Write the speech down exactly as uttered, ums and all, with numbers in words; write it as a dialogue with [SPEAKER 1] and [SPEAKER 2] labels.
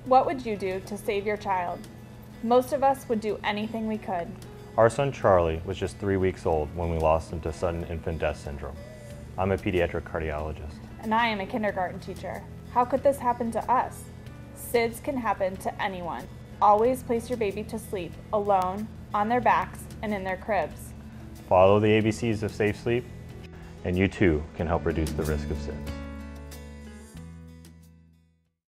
[SPEAKER 1] What would you do to save your child? Most of us would do anything we could.
[SPEAKER 2] Our son Charlie was just three weeks old when we lost him to sudden infant death syndrome. I'm a pediatric cardiologist.
[SPEAKER 1] And I am a kindergarten teacher. How could this happen to us? S I D S can happen to anyone. Always place your baby to sleep alone, on their backs, and in their cribs.
[SPEAKER 2] Follow the A B Cs of safe sleep, and you too can help reduce the risk of S I D S.